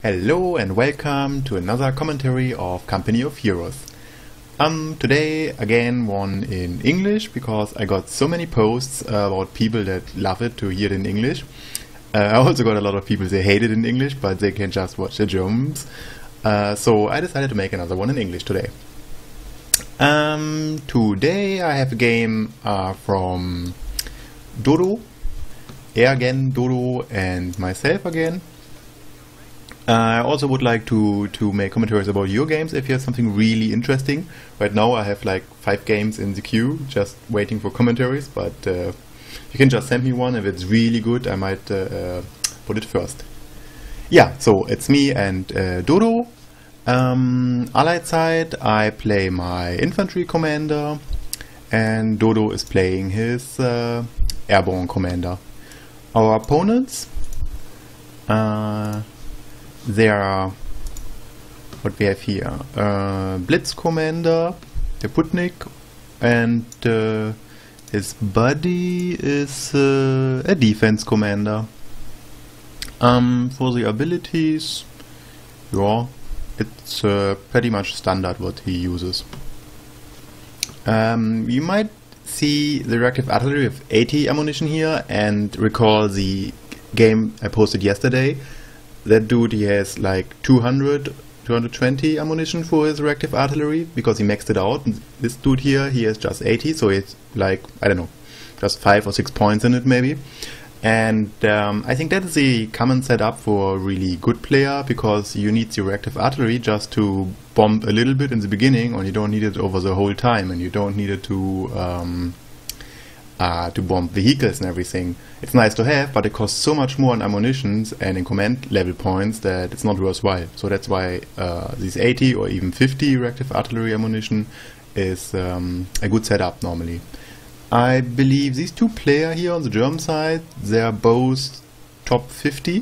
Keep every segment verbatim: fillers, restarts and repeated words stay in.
Hello and welcome to another commentary of Company of Heroes. Um, today again one in English because I got so many posts uh, about people that love it to hear it in English. Uh, I also got a lot of people that hate it in English but they can just watch the Germans. Uh, so I decided to make another one in English today. Um, today I have a game uh, from Dodo, Er again, Dodo and myself again. Uh, I also would like to, to make commentaries about your games if you have something really interesting. Right now I have like five games in the queue just waiting for commentaries, but uh, you can just send me one. If it's really good I might uh, uh, put it first. Yeah, so it's me and uh, Dodo. Um, Allied side I play my infantry commander and Dodo is playing his uh, airborne commander. Our opponents, uh, there are, what we have here, uh, Blitz Commander, the Putnik, and uh, his buddy is uh, a Defense Commander. Um, for the abilities, yeah, it's uh, pretty much standard what he uses. Um, you might see the reactive artillery of eighty ammunition here and recall the game I posted yesterday. That dude, he has like two hundred, two hundred twenty ammunition for his reactive artillery because he maxed it out. And this dude here, he has just eighty, so it's like, I don't know, just five or six points in it maybe. And um, I think that is a common setup for a really good player because you need the reactive artillery just to bomb a little bit in the beginning, and you don't need it over the whole time, and you don't need it to um, Uh, to bomb vehicles and everything. It's nice to have, but it costs so much more in ammunitions and in command level points that it's not worthwhile. So that's why uh, these eighty or even fifty reactive artillery ammunition is um, a good setup normally. I believe these two players here on the German side, they are both top fifty.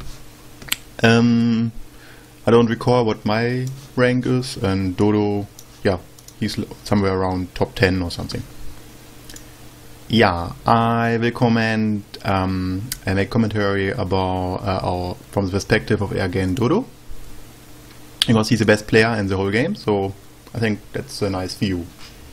Um, I don't recall what my rank is, and Dodo, yeah, he's somewhere around top ten or something. Yeah, I will comment um, and make commentary about uh, our from the perspective of Er again Dodo, because he's the best player in the whole game. So I think that's a nice view.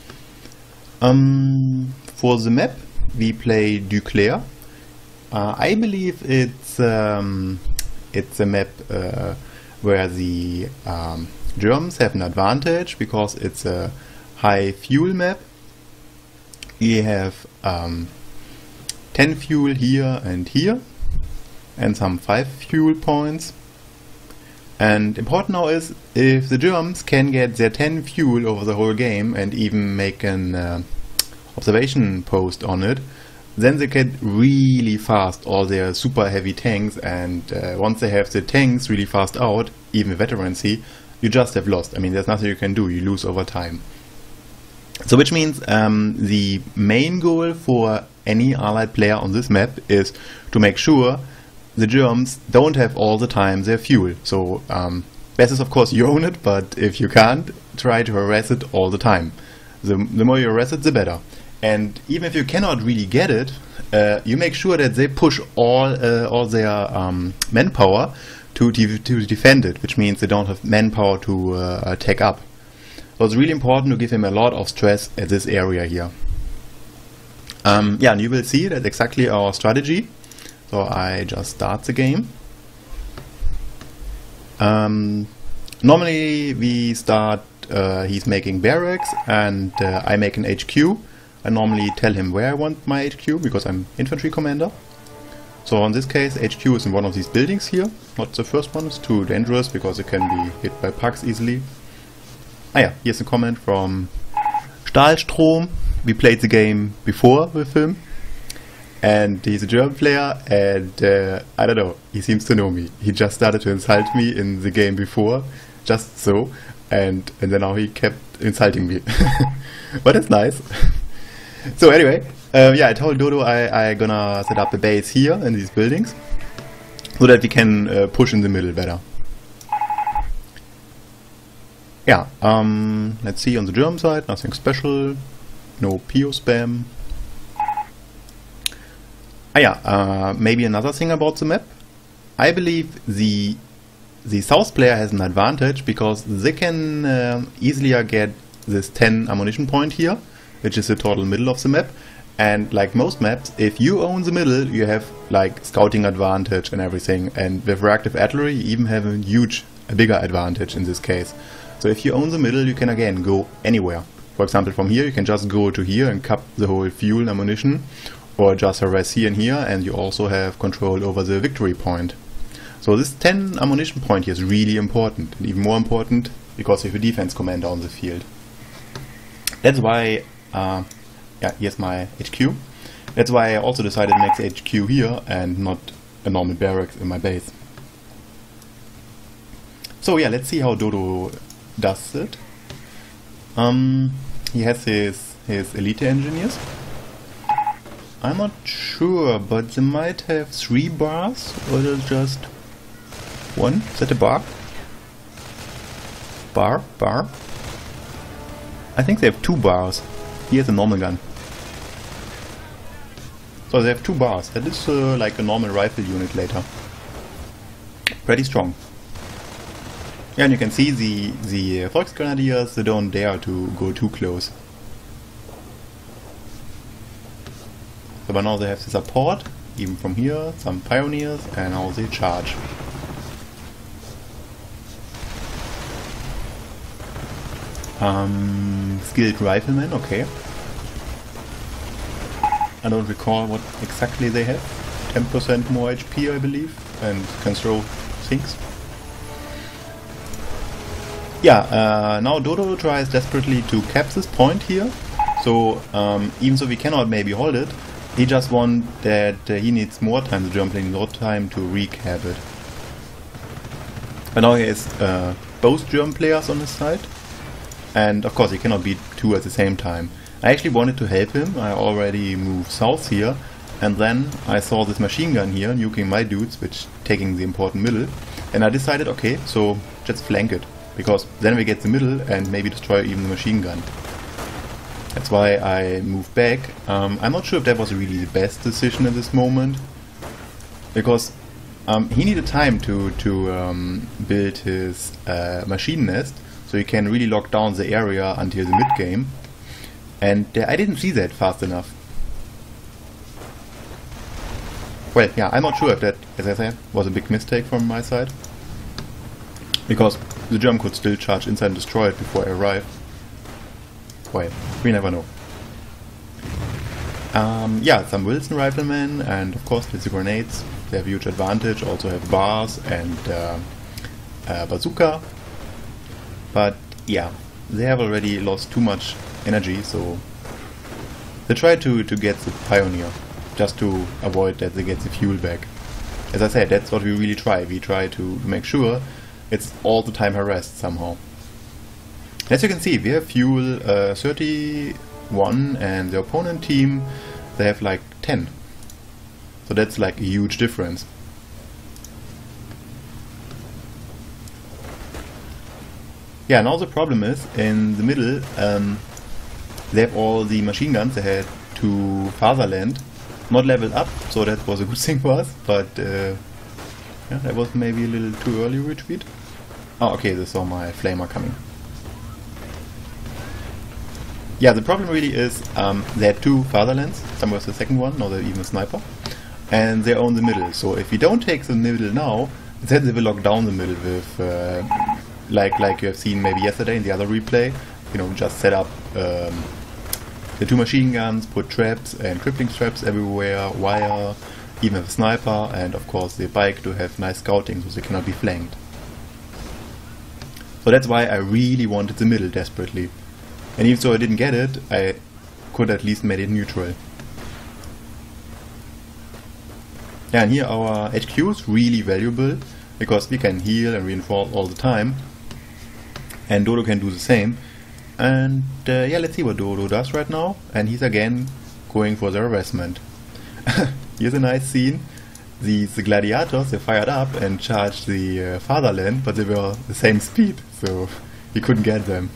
Um, for the map, we play Duclair. Uh, I believe it's um, it's a map uh, where the um, Germans have an advantage because it's a high fuel map. We have um, ten fuel here and here, and some five fuel points. And important now is if the Germans can get their ten fuel over the whole game and even make an uh, observation post on it, then they get really fast all their super heavy tanks. And uh, once they have the tanks really fast out, even veterancy, you just have lost. I mean, there's nothing you can do. You lose over time. So which means um, the main goal for any Allied player on this map is to make sure the Germans don't have all the time their fuel. So um, best is of course you own it, but if you can't, try to harass it all the time. The, the more you harass it, the better. And even if you cannot really get it, uh, you make sure that they push all uh, all their um, manpower to, de to defend it, which means they don't have manpower to uh, attack up. So it's really important to give him a lot of stress at this area here. Um, yeah, and you will see that's exactly our strategy. So I just start the game. Um, normally we start, uh, he's making barracks and uh, I make an H Q. I normally tell him where I want my H Q because I'm infantry commander. So in this case H Q is in one of these buildings here. Not the first one, it's too dangerous because it can be hit by pucks easily. Ah yeah, here's a comment from Stahlstrom. We played the game before with him. And he's a German player and uh, I don't know, he seems to know me. He just started to insult me in the game before, just so. And, and then now he kept insulting me. But it's nice. So anyway, um, yeah, I told Dodo I, I gonna set up a base here in these buildings. So that we can uh, push in the middle better. Yeah, um, let's see on the German side, nothing special, no P O spam. Ah yeah, uh, maybe another thing about the map. I believe the the South player has an advantage because they can uh, easily get this ten ammunition point here, which is the total middle of the map. And like most maps, if you own the middle, you have like scouting advantage and everything. And with reactive artillery, you even have a huge, a bigger advantage in this case. So if you own the middle, you can again go anywhere. For example, from here, you can just go to here and cap the whole fuel and ammunition, or just harass here and here, and you also have control over the victory point. So this ten ammunition point here is really important, and even more important because you have a defense commander on the field. That's why, uh, yeah, here's my H Q. That's why I also decided to make the H Q here and not a normal barracks in my base. So yeah, let's see how Dodo does it. Um, he has his, his elite engineers. I'm not sure, but they might have three bars, or just one. Is that a bar? Bar? Bar? I think they have two bars. He has a normal gun. So they have two bars. That is uh, like a normal rifle unit later. Pretty strong. Yeah, and you can see the, the uh, Volksgrenadiers, they don't dare to go too close. So by now they have the support, even from here, some pioneers, and now they charge. Um, skilled riflemen, okay. I don't recall what exactly they have. ten percent more H P, I believe, and can throw things. Yeah, uh, now Dodo tries desperately to cap this point here. So um, even though we cannot maybe hold it, he just wants that uh, he needs more time, the German plane, more time to recap it. But now he has uh, both German players on his side. And of course he cannot beat two at the same time. I actually wanted to help him. I already moved south here. And then I saw this machine gun here, nuking my dudes, which taking the important middle. And I decided, okay, so just flank it. Because then we get the middle and maybe destroy even the machine gun. That's why I moved back. Um, I'm not sure if that was really the best decision at this moment. Because um, he needed time to, to um, build his uh, machine nest. So he can really lock down the area until the mid-game. And uh, I didn't see that fast enough. Well, yeah, I'm not sure if that, as I said, was a big mistake from my side. Because the German could still charge inside and destroy it before I arrive. Well, we never know. Um, yeah, some Wilson riflemen, and of course with the grenades, they have a huge advantage. Also have bars and uh, uh, bazooka. But yeah, they have already lost too much energy, so they try to, to get the Pioneer, just to avoid that they get the fuel back. As I said, that's what we really try. We try to make sure it's all the time harassed somehow. As you can see, we have fuel uh, thirty-one, and the opponent team, they have like ten. So that's like a huge difference. Yeah, now the problem is, in the middle, um, they have all the machine guns they had to Fatherland, not leveled up, so that was a good thing for us, but uh, yeah, that was maybe a little too early retreat. Oh, okay, they saw my flamer coming. Yeah, the problem really is, um, they had two Fatherlands, some was the second one, now they're even a sniper, and they own the middle, so if we don't take the middle now, then they will lock down the middle with... Uh, Like like you have seen maybe yesterday in the other replay, you know, just set up um, the two machine guns, put traps and crippling traps everywhere, wire, even have a sniper, and of course the bike to have nice scouting so they cannot be flanked. So that's why I really wanted the middle desperately. And even though I didn't get it, I could at least made it neutral. Yeah, and here our H Q is really valuable, because we can heal and reinforce all the time. And Dodo can do the same. And uh, yeah, let's see what Dodo does right now. And he's again going for the harassment. Here's a nice scene. The, the gladiators, they fired up and charged the uh, Fatherland, but they were the same speed, so he couldn't get them.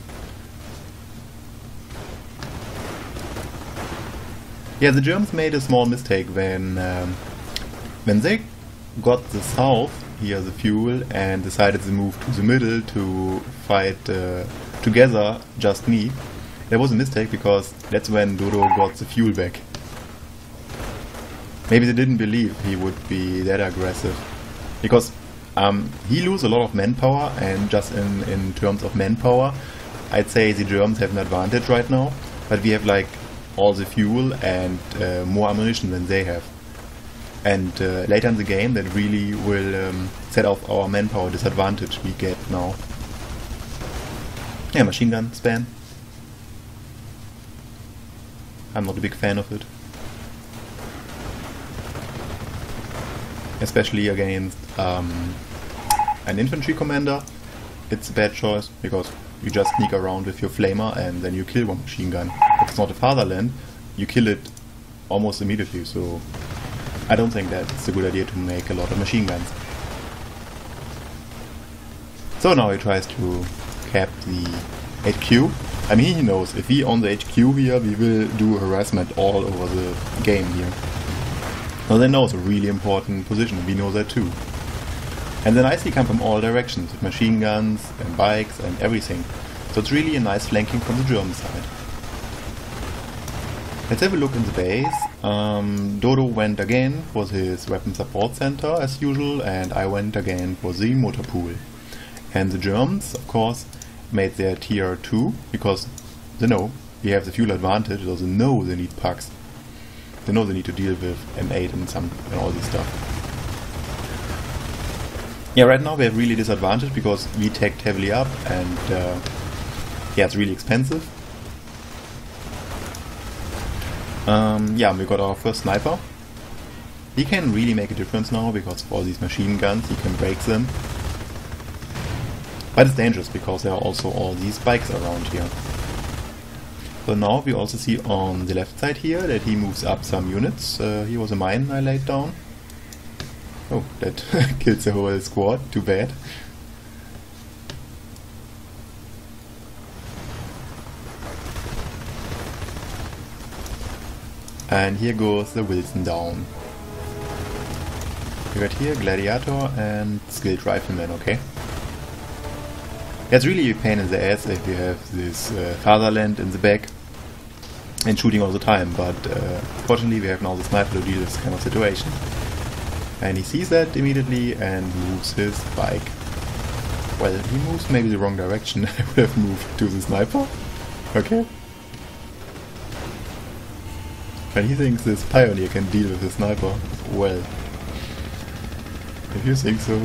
Yeah, the Germans made a small mistake when um, when they got the south. here the fuel and decided to move to the middle to fight uh, together, just me. That was a mistake because that's when Dodo got the fuel back. Maybe they didn't believe he would be that aggressive. Because um, he loses a lot of manpower, and just in, in terms of manpower, I'd say the Germans have an advantage right now. But we have like all the fuel and uh, more ammunition than they have. And uh, later in the game that really will um, set off our manpower disadvantage we get now. Yeah, machine gun span. I'm not a big fan of it. Especially against um, an infantry commander, it's a bad choice because you just sneak around with your flamer and then you kill one machine gun. If it's not a fatherland, you kill it almost immediately, so I don't think that's a good idea to make a lot of machine guns. So now he tries to cap the H Q. I mean, he knows if we on the H Q here, we will do harassment all over the game here. Now they know it's a really important position, we know that too. And then I see come from all directions, with machine guns and bikes and everything. So it's really a nice flanking from the German side. Let's have a look in the base. Um, Dodo went again for his weapon support center as usual, and I went again for the motor pool. And the Germans, of course, made their tier two, because they know we have the fuel advantage, so they know they need pucks. They know they need to deal with M eight and some and all this stuff. Yeah, right now we have really disadvantage because we tagged heavily up, and uh, yeah, it's really expensive. Um, yeah, we got our first sniper. He can really make a difference now because of all these machine guns, he can break them. But it's dangerous because there are also all these bikes around here. So now we also see on the left side here that he moves up some units. Uh, here was a mine I laid down. Oh, that kills the whole squad, too bad. And here goes the Wilson down. We got here Gladiator and Skilled Rifleman, okay. It's really a pain in the ass if you have this uh, fatherland in the back and shooting all the time, but uh, fortunately we have now the sniper to deal with this kind of situation. And he sees that immediately and moves his bike. Well, he moves maybe the wrong direction. I would have moved to the sniper. Okay. And he thinks this pioneer can deal with the sniper. Well, if you think so.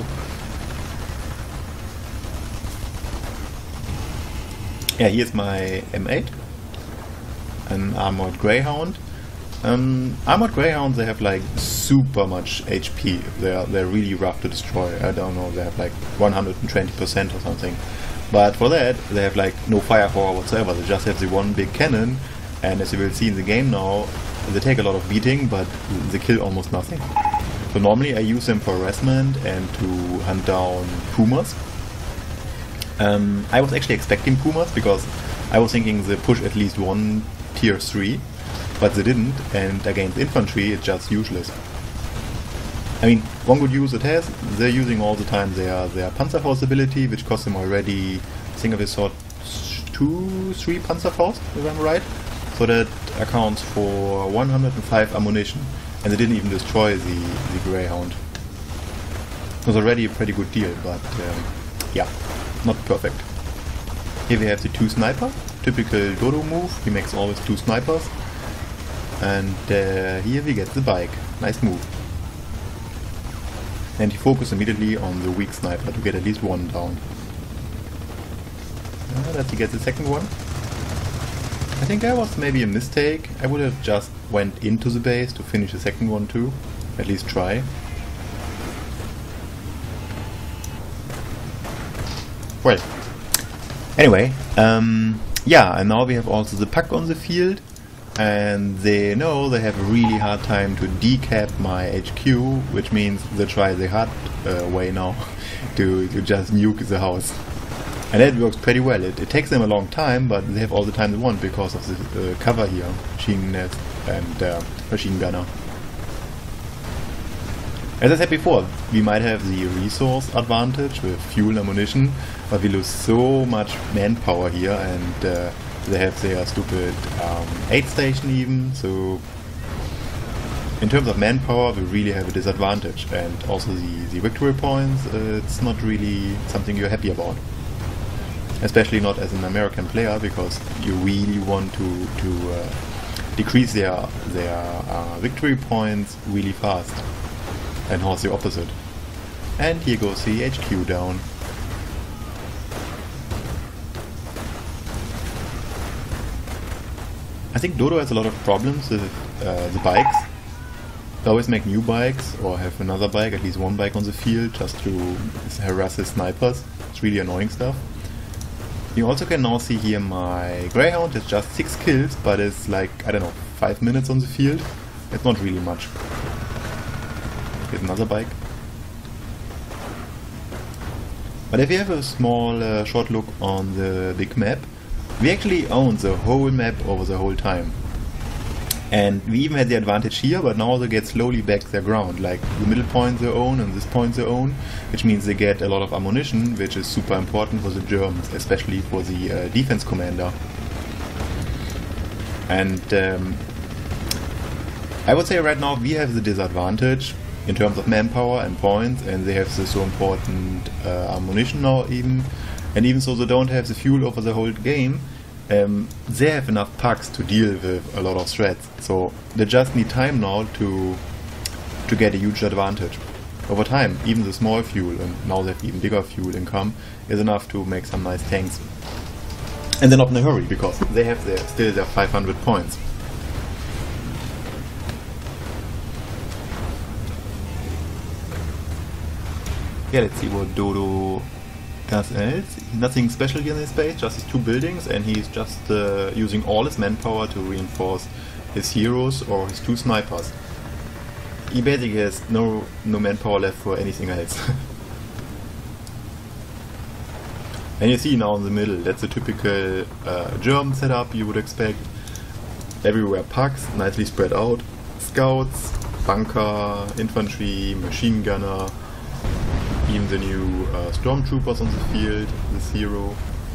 Yeah, here's my M eight, an armored greyhound. Um, armored greyhounds, they have like super much H P. They're they're really rough to destroy. I don't know, they have like one hundred twenty percent or something. But for that, they have like no firepower whatsoever. They just have the one big cannon, and as you will see in the game now, they take a lot of beating, but they kill almost nothing. So normally I use them for harassment and to hunt down pumas. Um, I was actually expecting pumas because I was thinking they push at least one tier three, but they didn't, and against infantry it's just useless. I mean, one good use it has, they're using all the time their, their Panzerfaust ability, which costs them already, I think of his sort, two, three Panzerfaust, if I'm right. So that accounts for one hundred five ammunition, and they didn't even destroy the, the Greyhound. It was already a pretty good deal, but um, yeah. Not perfect. Here we have the two sniper, typical Dodo move, he makes always two snipers. And uh, here we get the bike, nice move. And he focused immediately on the weak sniper to get at least one down. Uh, does he get the second one? I think that was maybe a mistake. I would have just went into the base to finish the second one too, at least try. Well, anyway, um, yeah, and now we have also the puck on the field, and they know they have a really hard time to decap my H Q, which means they try the hard uh, way now to, to just nuke the house. And that works pretty well. It, it takes them a long time, but they have all the time they want because of the uh, cover here, machine nest and uh, machine gunner. As I said before, we might have the resource advantage with fuel and ammunition, but we lose so much manpower here, and uh, they have their stupid um, aid station even, so in terms of manpower we really have a disadvantage, and also the, the victory points, uh, it's not really something you're happy about. Especially not as an American player, because you really want to, to uh, decrease their, their uh, victory points really fast. And horse the opposite. And here goes the H Q down. I think Dodo has a lot of problems with uh, the bikes. They always make new bikes or have another bike, at least one bike on the field, just to harass his snipers. It's really annoying stuff. You also can now see here my Greyhound has just six kills, but it's like, I don't know, five minutes on the field. It's not really much. Here's another bike. But if you have a small uh, short look on the big map, we actually own the whole map over the whole time. And we even had the advantage here, but now they get slowly back their ground. Like the middle point they own and this point they own, which means they get a lot of ammunition, which is super important for the Germans, especially for the uh, defense commander. And um, I would say right now we have the disadvantage in terms of manpower and points, and they have the so important uh, ammunition now even, and even so they don't have the fuel over the whole game, um, they have enough pucks to deal with a lot of threats, so they just need time now to to get a huge advantage. Over time, even the small fuel, and now they have even bigger fuel income, is enough to make some nice tanks. And they're not in a hurry, because they have their, still their five hundred points. Yeah, let's see what Dodo does else. Nothing special here in his base, just his two buildings, and he's just uh, using all his manpower to reinforce his heroes or his two snipers. He basically has no, no manpower left for anything else. And you see now in the middle, that's a typical uh, German setup you would expect. Everywhere pucks, nicely spread out. Scouts, bunker, infantry, machine gunner. Even the new uh, stormtroopers on the field, this hero.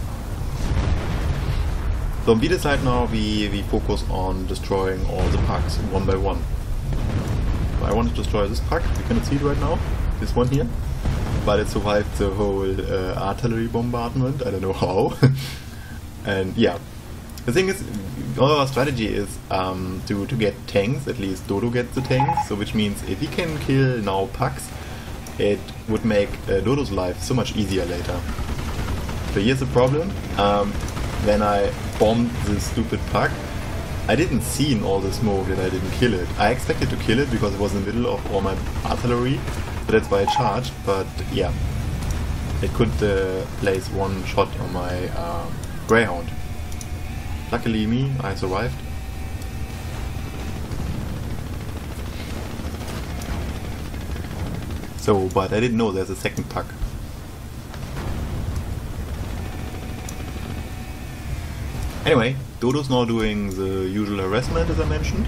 So on Beta side now we, we focus on destroying all the pucks one by one. So I want to destroy this puck, you cannot see it right now, this one here. But it survived the whole uh, artillery bombardment, I don't know how. And yeah, the thing is, our strategy is um, to, to get tanks, at least Dodo gets the tanks, so which means if he can kill now pucks, it would make uh, Dodo's life so much easier later. So here's the problem, um, when I bombed this stupid puck, I didn't see in all the smoke that I didn't kill it. I expected to kill it because it was in the middle of all my artillery, so that's why I charged, but yeah, it could uh, place one shot on my uh, Greyhound. Luckily me, I survived. So, but I didn't know there's a second puck. Anyway, Dodo's now doing the usual harassment as I mentioned.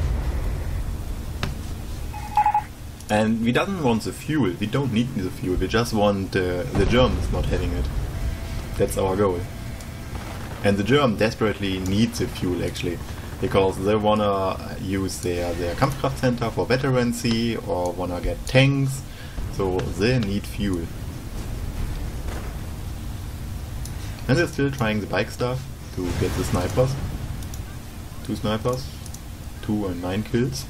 And we don't want the fuel, we don't need the fuel, we just want uh, the Germans not having it. That's our goal. And the Germans desperately need the fuel actually, because they wanna use their, their Kampfkraftcenter for veterancy or wanna get tanks. So they need fuel. And they're still trying the bike stuff to get the snipers. Two snipers. Two and nine kills.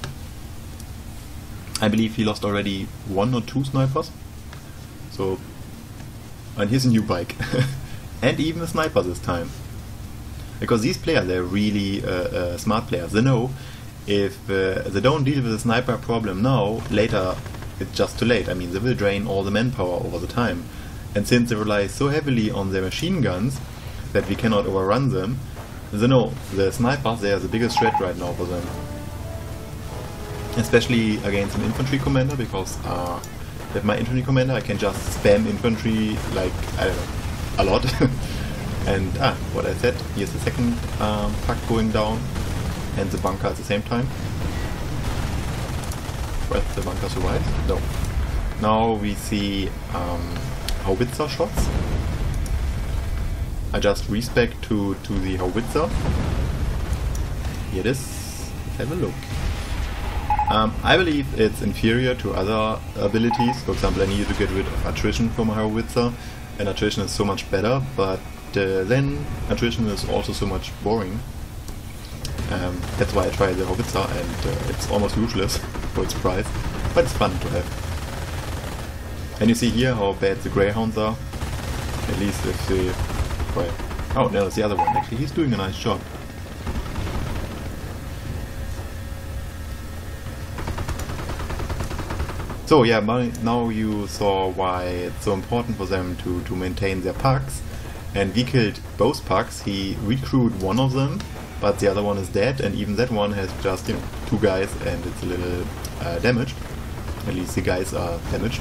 I believe he lost already one or two snipers. So, and here's a new bike. And even a sniper this time. Because these players, they're really uh, uh, smart players. They know if uh, they don't deal with the sniper problem now, later it's just too late. I mean, they will drain all the manpower over the time. And since they rely so heavily on their machine guns that we cannot overrun them, they know the snipers, they are the biggest threat right now for them. Especially against an infantry commander, because uh, with my infantry commander I can just spam infantry like, I don't know, a lot. And ah, what I said, here's the second um, puck going down and the bunker at the same time. Well, the bunker survives? No. Now we see um, howitzer shots. I just respec to, to the howitzer. Here it is. Let's have a look. Um, I believe it's inferior to other abilities. For example, I needed to get rid of attrition from my howitzer, and attrition is so much better, but uh, then attrition is also so much boring. Um, that's why I tried the howitzer, and uh, it's almost useless for its price, but it's fun to have. And you see here how bad the greyhounds are. At least if the... Well, oh, no, it's the other one. Actually, he's doing a nice job. So yeah, now you saw why it's so important for them to, to maintain their pucks. And we killed both pucks. He recruited one of them, but the other one is dead, and even that one has just, you know, two guys, and it's a little uh, damaged. At least the guys are damaged.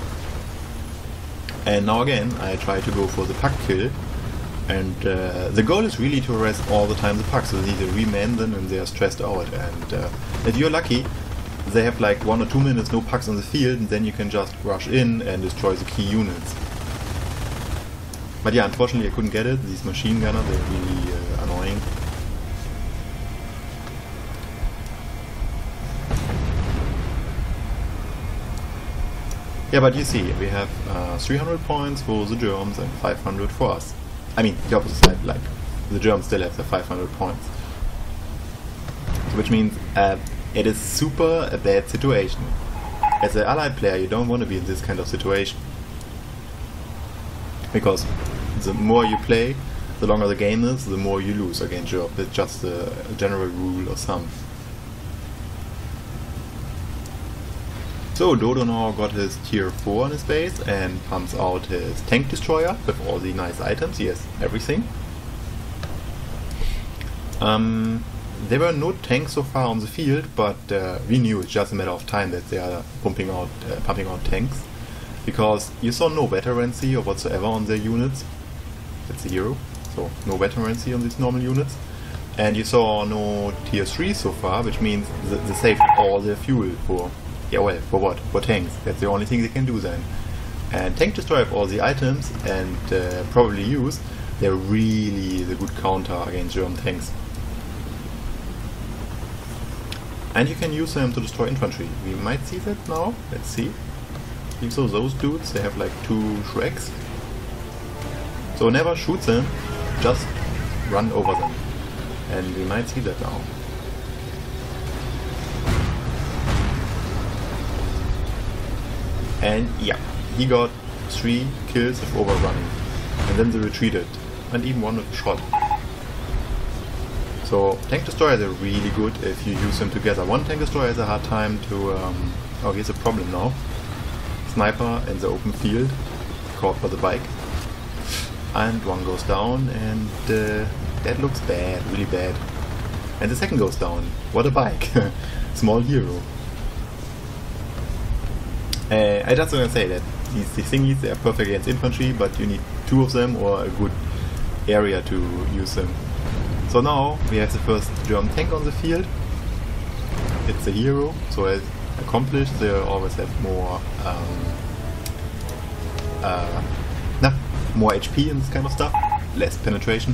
And now again, I try to go for the puck kill. And uh, the goal is really to arrest all the time the pucks, so they either reman them and they are stressed out. And uh, if you're lucky, they have like one or two minutes no pucks on the field, and then you can just rush in and destroy the key units. But yeah, unfortunately I couldn't get it. These machine gunners, they're really uh, annoying. Yeah, but you see, we have uh, three hundred points for the Germans and five hundred for us. I mean, the opposite side, like, the Germans still have the five hundred points. Which means uh, it is super a bad situation. As an allied player, you don't want to be in this kind of situation. Because the more you play, the longer the game is, the more you lose against Europe. It's just a general rule of thumb. So Dodo now got his tier four on his base and pumps out his tank destroyer with all the nice items. He has everything. Um, there were no tanks so far on the field, but uh, we knew it's just a matter of time that they are pumping out, uh, pumping out tanks. Because you saw no veterancy or whatsoever on their units. That's a hero, so no veterancy on these normal units. And you saw no tier three so far, which means th they saved all their fuel for... Yeah, well, for what? For tanks. That's the only thing they can do then. And Tank Destroyer have all the items and uh, probably use. They're really the good counter against German tanks. And you can use them to destroy infantry. We might see that now. Let's see. So those dudes, they have like two Shreks. So never shoot them, just run over them. And we might see that now. And yeah, he got three kills of overrunning. And then they retreated. And even one with a shot. So Tank Destroyers are really good if you use them together. One Tank Destroyer has a hard time to... Um, oh, here's a problem now. Sniper in the open field, caught by the bike. And one goes down, and uh, that looks bad, really bad. And the second goes down. What a bike! Small hero. Uh, I just want to say that these, these thingies, they are perfect against infantry, but you need two of them or a good area to use them. So now we have the first German tank on the field. It's a hero, so as accomplished, they always have more um, uh, nah, more H P and this kind of stuff, less penetration.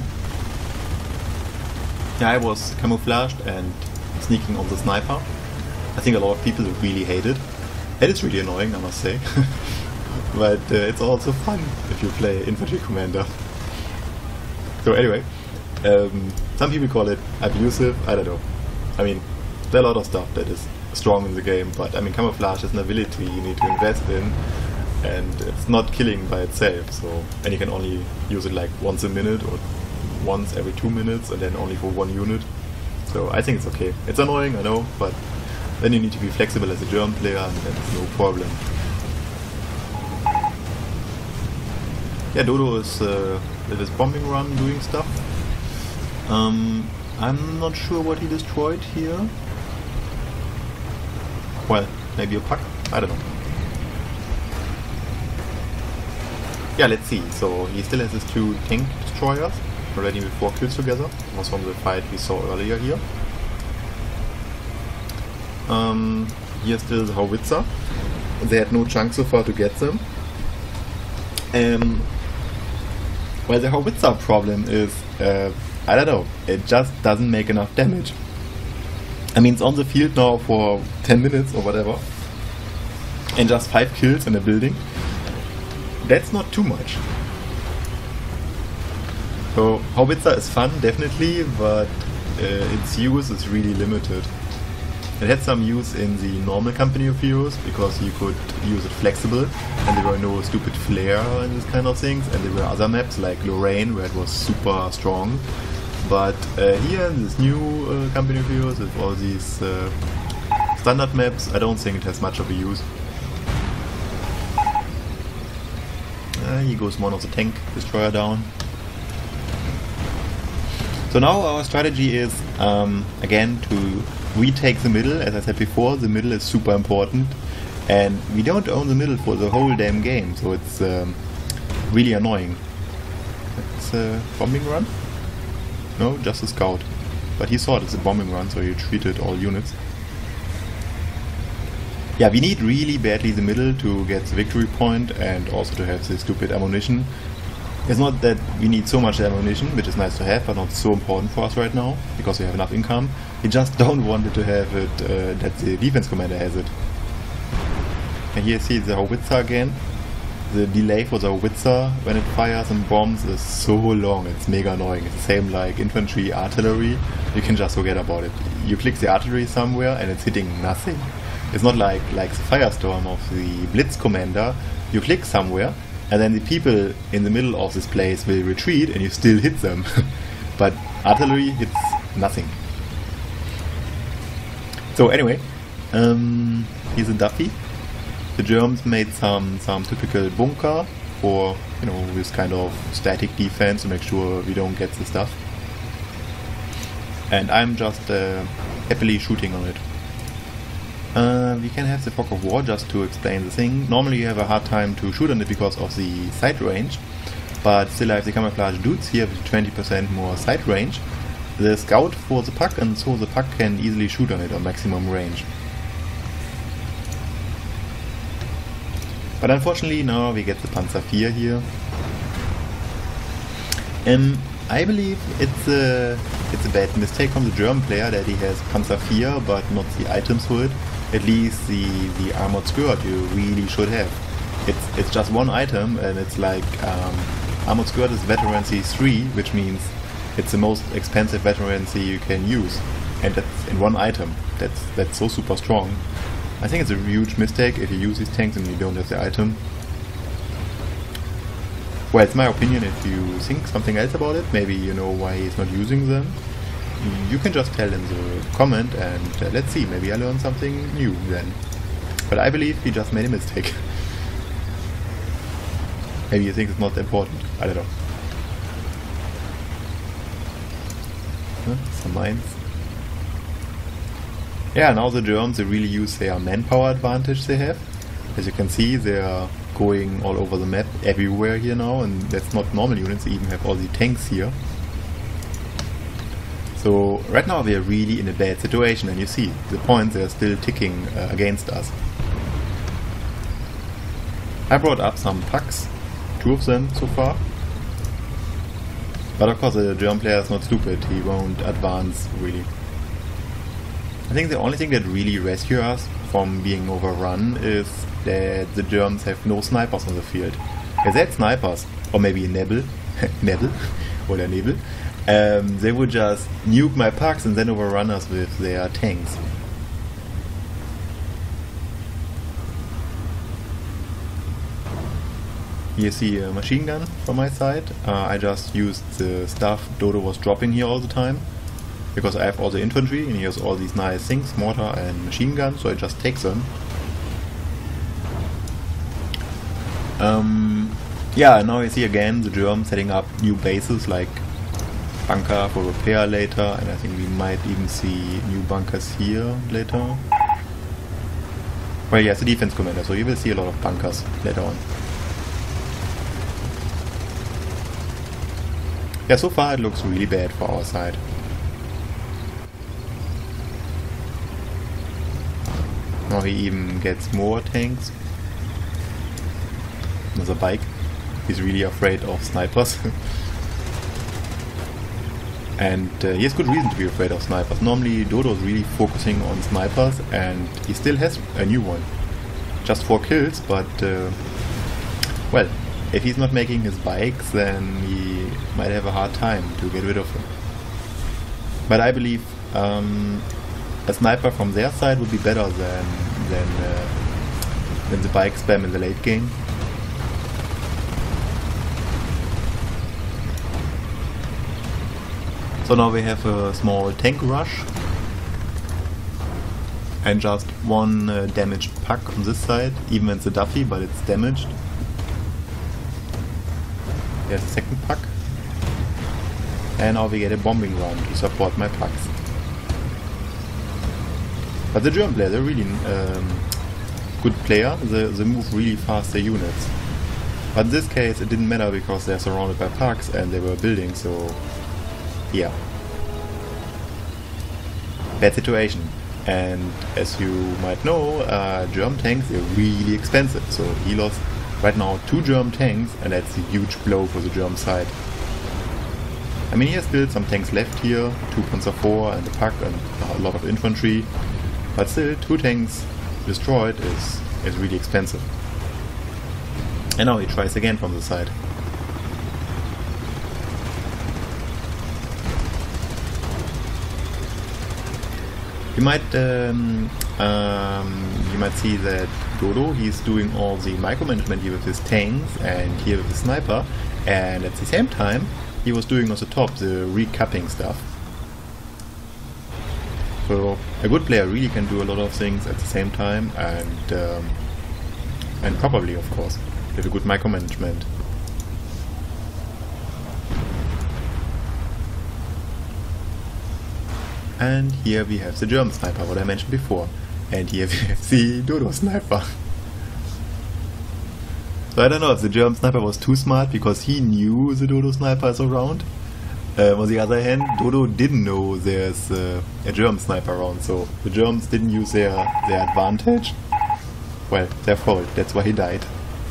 Yeah, I was camouflaged and sneaking on the sniper. I think a lot of people really hate it. And it's really annoying, I must say. But uh, it's also fun if you play infantry commander. So anyway, um, some people call it abusive, I don't know. I mean, there are a lot of stuff that is strong in the game, but I mean, camouflage is an ability you need to invest in, and it's not killing by itself, so, and you can only use it like once a minute or once every two minutes and then only for one unit. So I think it's okay. It's annoying, I know, but then you need to be flexible as a German player and that's no problem. Yeah, Dodo is uh, with his bombing run doing stuff. Um, I'm not sure what he destroyed here. Well, maybe a puck? I don't know. Yeah, let's see. So he still has his two tank destroyers, already with four kills together. It was from the fight we saw earlier here. Um, here's still the howitzer. they had no chance so far to get them. Um, well, the howitzer problem is, uh, I don't know, it just doesn't make enough damage. I mean, it's on the field now for ten minutes or whatever, and just five kills in a building. That's not too much. So, howitzer is fun, definitely, but uh, its use is really limited. It had some use in the normal company of heroes, because you could use it flexible, and there were no stupid flare and these kind of things, and there were other maps like Lorraine, where it was super strong. But uh, here in this new uh, company of heroes, with all these uh, standard maps, I don't think it has much of a use. Uh, here goes one of the tank destroyer down. So now our strategy is, um, again, to retake the middle. As I said before, the middle is super important, and we don't own the middle for the whole damn game, so it's um, really annoying. It's a bombing run? No, just a scout. But he thought it's a bombing run, so he treated all units. Yeah, we need really badly the middle to get the victory point, and also to have the stupid ammunition. It's not that we need so much ammunition, which is nice to have, but not so important for us right now, because we have enough income. We just don't want it to have it, uh, that the defense commander has it. And here you see the howitzer again. The delay for the howitzer when it fires and bombs is so long, it's mega annoying. It's the same like infantry, artillery, you can just forget about it. You click the artillery somewhere and it's hitting nothing. It's not like, like the firestorm of the blitz commander. You click somewhere, and then the people in the middle of this place will retreat and you still hit them. But artillery hits nothing. So anyway, um, here's a Duffy. The Germans made some, some typical bunker for, you know, this kind of static defense to make sure we don't get the stuff. And I'm just uh, happily shooting on it. Uh, we can have the fog of war just to explain the thing. Normally you have a hard time to shoot on it because of the sight range, but still I have the camouflage dudes here with twenty percent more sight range. The scout for the puck, and so the puck can easily shoot on it on maximum range. But unfortunately now we get the Panzer four here. Um, I believe it's a, it's a bad mistake from the German player that he has Panzer four but not the items for it. At least the, the armored skirt you really should have. It's it's just one item, and it's like um, armored skirt is veterancy three, which means it's the most expensive veterancy you can use, and that's in one item. That's that's so super strong. I think it's a huge mistake if you use these tanks and you don't have the item. Well, it's my opinion. If you think something else about it, maybe you know why he's not using them, you can just tell in the comment, and uh, let's see, maybe I learned something new then. But I believe he just made a mistake. Maybe you think it's not important, I don't know. Huh? Some mines. Yeah, now the Germans, they really use their manpower advantage they have. As you can see, they are going all over the map, everywhere here now, and that's not normal units, they even have all the tanks here. So right now we are really in a bad situation, and you see the points, they are still ticking uh, against us. I brought up some pucks, two of them so far. But of course the German player is not stupid, he won't advance really. I think the only thing that really rescues us from being overrun is that the Germans have no snipers on the field. If they had snipers, or maybe a Nebel, Nebel, or a Nebel, Um, they would just nuke my pucks and then overrun us with their tanks. You see a machine gun from my side. Uh, I just used the stuff Dodo was dropping here all the time, because I have all the infantry and he has all these nice things, mortar and machine gun, so I just take them. Um, yeah, now you see again the Germans setting up new bases like bunker for repair later, and I think we might even see new bunkers here later. Well, yeah, it's a defense commander, so you will see a lot of bunkers later on. Yeah, so far it looks really bad for our side. Now he even gets more tanks with a bike. He's really afraid of snipers. And uh, he has good reason to be afraid of snipers. Normally Dodo is really focusing on snipers, and he still has a new one. Just four kills, but uh, well, if he's not making his bikes, then he might have a hard time to get rid of him. But I believe um, a sniper from their side would be better than than, uh, than the bike spam in the late game. So now we have a small tank rush and just one uh, damaged pack on this side, even when it's a Duffy, but it's damaged. There's a second pack. And now we get a bombing run to support my packs. But the German player, they're really um, good player, they, they move really fast their units. But in this case it didn't matter because they're surrounded by packs and they were building, so yeah. Bad situation. And as you might know, uh, German tanks are really expensive, so he lost right now two German tanks, and that's a huge blow for the German side. I mean, he has still some tanks left here, two Panzer four and a pack and a lot of infantry, but still two tanks destroyed is, is really expensive. And now he tries again from the side. You might um, um, you might see that Dodo, he's doing all the micromanagement here with his tanks and here with the sniper, and at the same time he was doing on the top the recapping stuff. So a good player really can do a lot of things at the same time, and um, and properly, of course, with a good micromanagement. And here we have the German sniper, what I mentioned before. And here we have the Dodo sniper. So I don't know if the German sniper was too smart because he knew the Dodo sniper is around. Um, on the other hand, Dodo didn't know there's uh, a German sniper around, so the Germans didn't use their, their advantage. Well, their fault, that's why he died.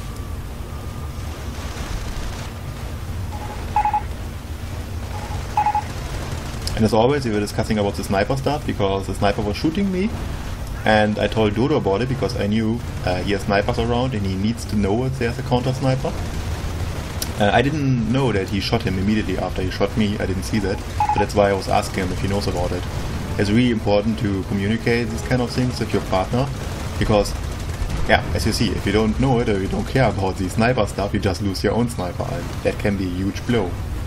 And as always, we were discussing about the sniper stuff because the sniper was shooting me, and I told Dodo about it because I knew uh, he has snipers around and he needs to know if there's a counter sniper. Uh, I didn't know that he shot him immediately after he shot me, I didn't see that, so that's why I was asking him if he knows about it. It's really important to communicate these kind of things with your partner, because, yeah, as you see, if you don't know it or you don't care about the sniper stuff, you just lose your own sniper, and that can be a huge blow.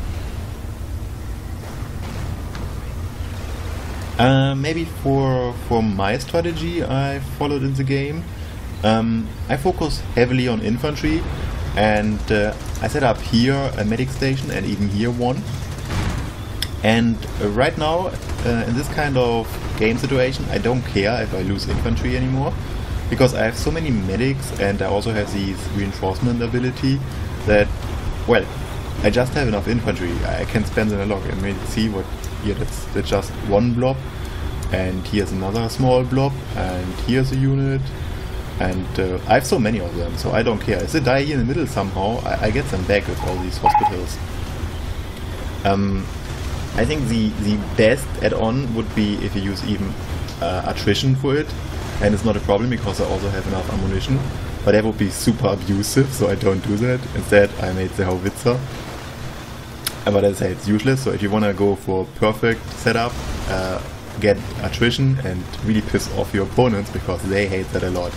Uh, maybe for for my strategy I followed in the game, um, I focus heavily on infantry, and uh, I set up here a medic station and even here one. And uh, right now, uh, in this kind of game situation, I don't care if I lose infantry anymore, because I have so many medics and I also have these reinforcement ability that, well, I just have enough infantry. I can spam them a lot. I mean, see what here, that's, that's just one blob, and here's another small blob, and here's a unit, and uh, I have so many of them, so I don't care. If they die here in the middle somehow, I, I get them back with all these hospitals. Um, I think the, the best add-on would be if you use even uh, attrition for it, and it's not a problem because I also have enough ammunition, but that would be super abusive, so I don't do that. Instead I made the Howitzer. But as I say, it's useless, so if you want to go for perfect setup, uh, get attrition and really piss off your opponents because they hate that a lot.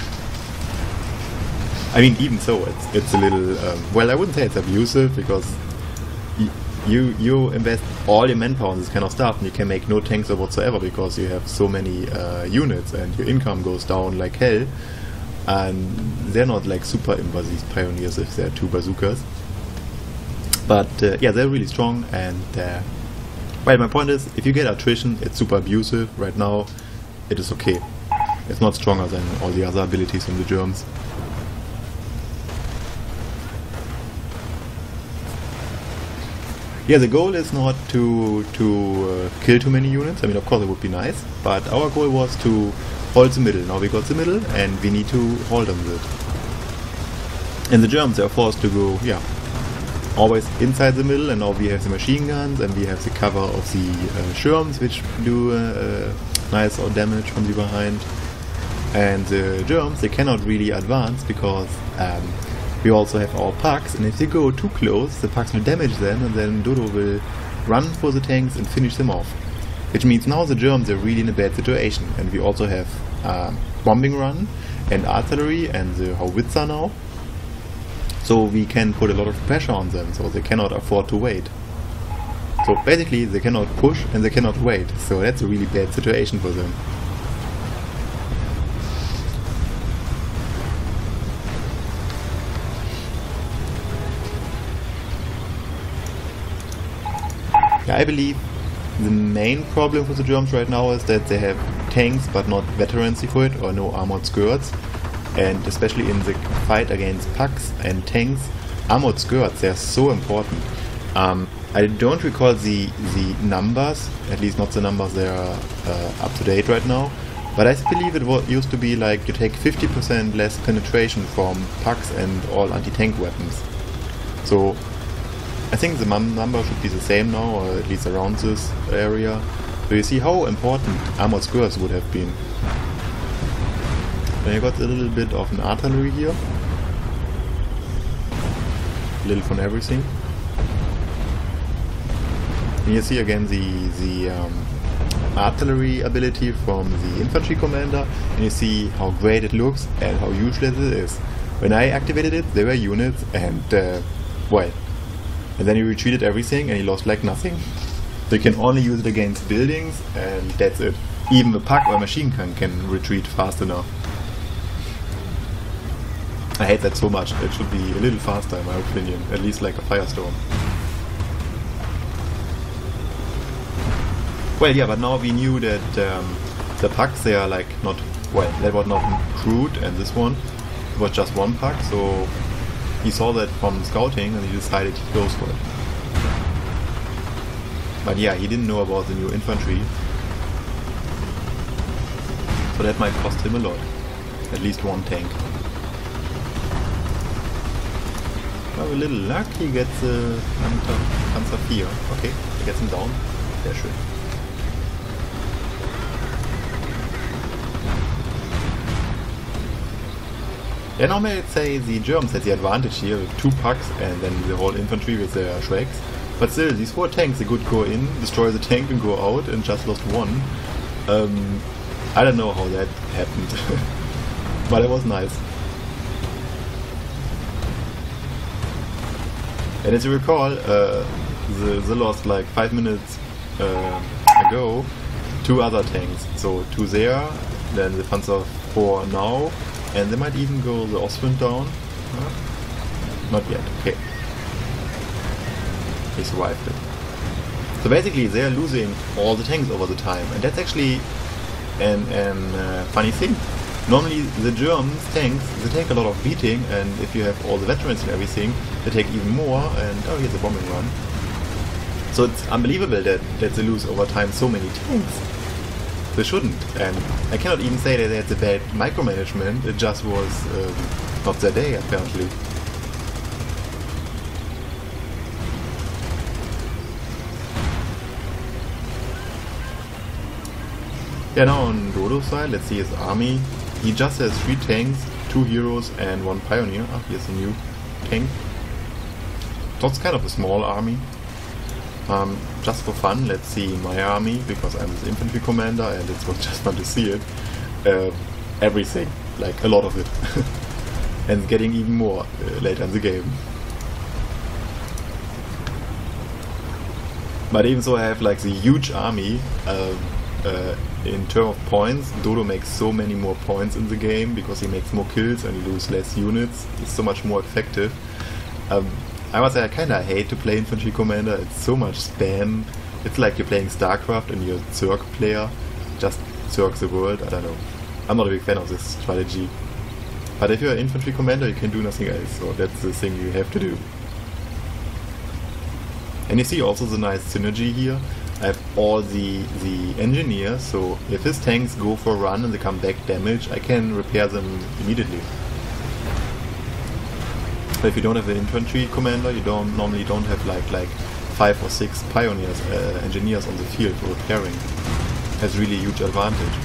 I mean, even so, it's, it's a little, um, well, I wouldn't say it's abusive, because y you you invest all your manpower on this kind of stuff and you can make no tanks or whatsoever because you have so many uh, units and your income goes down like hell, and they're not like super imba, these pioneers, if they're two bazookas. But uh, yeah, they're really strong, and uh, well, my point is, if you get attrition, it's super abusive. Right now, it is okay. It's not stronger than all the other abilities from the Germans. Yeah, the goal is not to to uh, kill too many units. I mean, of course, it would be nice, but our goal was to hold the middle. Now we got the middle, and we need to hold them with it. And the Germans are forced to go, yeah, always inside the middle, and now we have the machine guns, and we have the cover of the uh, Sherms, which do uh, uh, nice damage from the behind. And the Germans, they cannot really advance because um, we also have our pucks, and if they go too close, the pucks will damage them, and then Dodo will run for the tanks and finish them off. Which means now the Germans are really in a bad situation, and we also have um, bombing run and artillery and the howitzer now. So we can put a lot of pressure on them, so they cannot afford to wait. So basically they cannot push and they cannot wait, so that's a really bad situation for them. Yeah, I believe the main problem for the Germans right now is that they have tanks but not veterans equipped or no armored skirts. And especially in the fight against pucks and tanks, armored skirts, they are so important. Um, I don't recall the the numbers, at least not the numbers that are uh, up to date right now, but I believe it was, used to be like you take fifty percent less penetration from pucks and all anti-tank weapons. So I think the number should be the same now, or at least around this area. So you see how important armored skirts would have been. Then you got a little bit of an artillery here. A little from everything. And you see again the, the um, artillery ability from the infantry commander, and you see how great it looks and how useless it is. When I activated it, there were units and, uh, well, and then he retreated everything and he lost like nothing. So you can only use it against buildings and that's it. Even a puck or a machine gun can retreat fast enough. I hate that so much. It should be a little faster in my opinion, at least like a Firestorm. Well, yeah, but now we knew that um, the pucks, they are like not, well, they were not crewed, and this one was just one puck, so he saw that from scouting and he decided he goes for it. But yeah, he didn't know about the new infantry, so that might cost him a lot. At least one tank. Now a little luck, he gets a Panzer, Panzer four. Okay, he gets him down. Sehr schön. Yeah, normally I'd say the Germans had the advantage here with two pucks and then the whole infantry with their Schrecks. But still, these four tanks, they could go in, destroy the tank and go out and just lost one. Um, I don't know how that happened. But it was nice. And as you recall, uh, the, the lost like five minutes uh, ago two other tanks. So two there, then the Panzer four now, and they might even go the Ostwind down. Uh, not yet, okay. They survived it. So basically they are losing all the tanks over the time, and that's actually an, an uh, funny thing. Normally the Germans tanks, they take a lot of beating, and if you have all the veterans and everything, they take even more, and oh, here's a bombing run. So it's unbelievable that, that they lose over time so many tanks. They shouldn't, and I cannot even say that they had the bad micromanagement, it just was um, not their day apparently. Yeah, now on Dodo's side, let's see his army. He just has three tanks, two heroes and one pioneer. Ah, here's a new tank. So it's kind of a small army. Um, just for fun, let's see my army, because I'm his infantry commander and it's just fun to see it. Uh, everything, like a lot of it. And getting even more uh, later in the game. But even so I have like the huge army. Um, uh, in terms of points, Dodo makes so many more points in the game because he makes more kills and you lose less units. It's so much more effective. Um, I must say I kinda hate to play infantry commander, it's so much spam. It's like you're playing StarCraft and you're a Zerg player, just Zerg the world, I don't know. I'm not a big fan of this strategy. But if you're an infantry commander you can do nothing else, so that's the thing you have to do. And you see also the nice synergy here. I have all the, the engineers, so if his tanks go for a run and they come back damaged, I can repair them immediately. But if you don't have an infantry commander, you don't normally don't have like like five or six pioneers, uh, engineers on the field for repairing. That's really a huge advantage.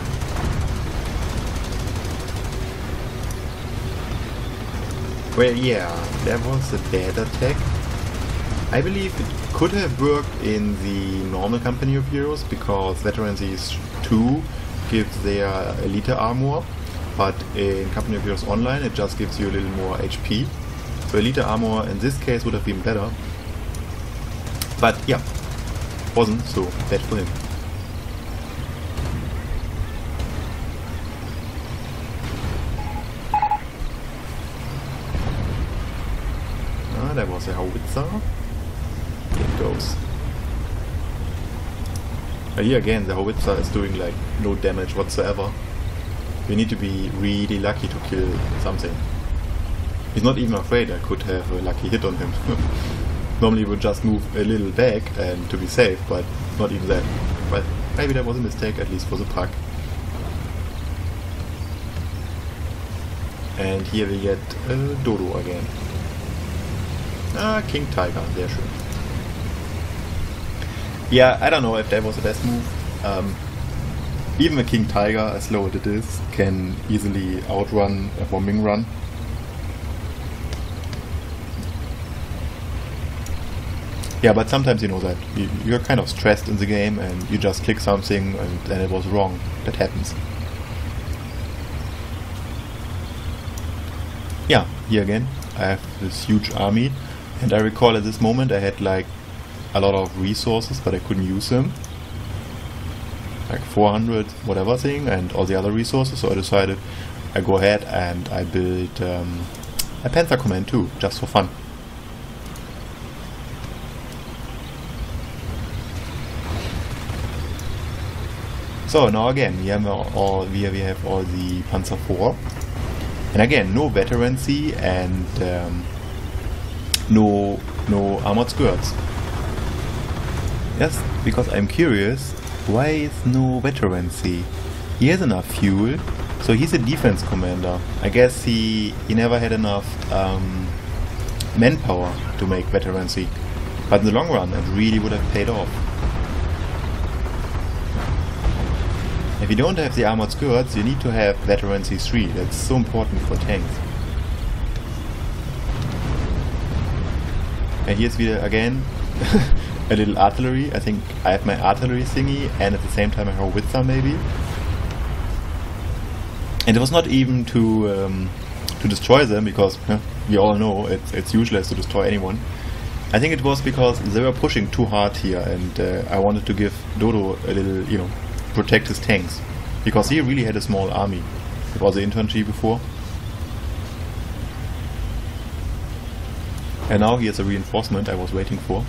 Well, yeah, that was a bad attack. I believe it could have worked in the normal Company of Heroes because Veterancy two gives their elite armor, but in Company of Heroes Online it just gives you a little more H P. So elite armor in this case would have been better. But yeah, wasn't so bad for him. Ah, there was a howitzer. Here it goes. But here again, the howitzer is doing like no damage whatsoever. You need to be really lucky to kill something. He's not even afraid I could have a lucky hit on him. Normally would just move a little back and to be safe, but not even that. But maybe that was a mistake, at least for the puck. And here we get uh, Dodo again. Ah, King Tiger, sehr schön. Yeah, I don't know if that was the best move. Um, even a King Tiger, as slow as it is, can easily outrun a bombing run. Yeah, but sometimes you know that you, you're kind of stressed in the game and you just click something and then it was wrong. That happens. Yeah, here again I have this huge army, and I recall at this moment I had like a lot of resources but I couldn't use them. Like four hundred whatever thing and all the other resources, so I decided I go ahead and I build um, a Panzer Command too, just for fun. So now again, we have all we have all the Panzer four, and again no veterancy and um, no no armored skirts. Yes, because I'm curious, why is no veterancy? He has enough fuel, so he's a defense commander. I guess he he never had enough um, manpower to make veterancy, but in the long run, it really would have paid off. If you don't have the armored skirts, you need to have Veterancy three. That's so important for tanks. And here's wieder again a little artillery. I think I have my artillery thingy and at the same time a howitzer maybe. And it was not even to um, to destroy them, because huh, we all know it's, it's useless to destroy anyone. I think it was because they were pushing too hard here, and uh, I wanted to give Dodo a little, you know, protect his tanks, because he really had a small army. It was the infantry before, and now he has a reinforcement I was waiting for.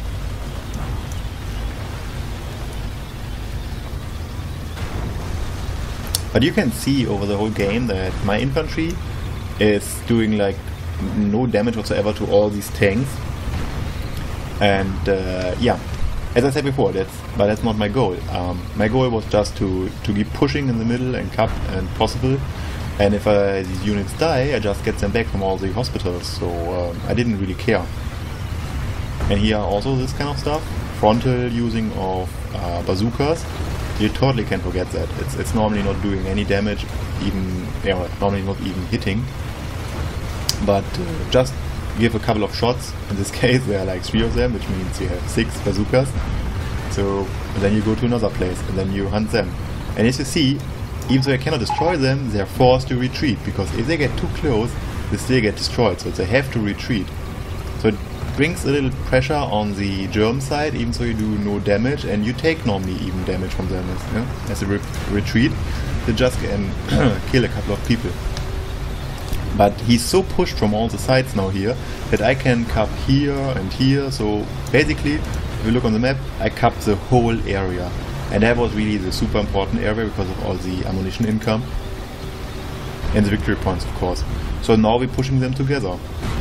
But you can see over the whole game that my infantry is doing like no damage whatsoever to all these tanks, and uh, yeah. As I said before, that's but that's not my goal. Um, my goal was just to to keep pushing in the middle and cap and possible. And if uh, these units die, I just get them back from all the hospitals. So um, I didn't really care. And here also this kind of stuff, frontal using of uh, bazookas. You totally can forget that. It's it's normally not doing any damage, even yeah, normally not even hitting. But uh, just give a couple of shots. In this case there are like three of them, which means you have six bazookas. So then you go to another place and then you hunt them. And as you see, even though I cannot destroy them, they are forced to retreat, because if they get too close, they still get destroyed, so they have to retreat. So it brings a little pressure on the German side, even though you do no damage, and you take normally even damage from them as, you know, as a re retreat. They just can kill a couple of people. But he's so pushed from all the sides now here that I can cap here and here. So basically, if you look on the map, I cap the whole area. And that was really the super important area because of all the ammunition income. And the victory points, of course. So now we're pushing them together.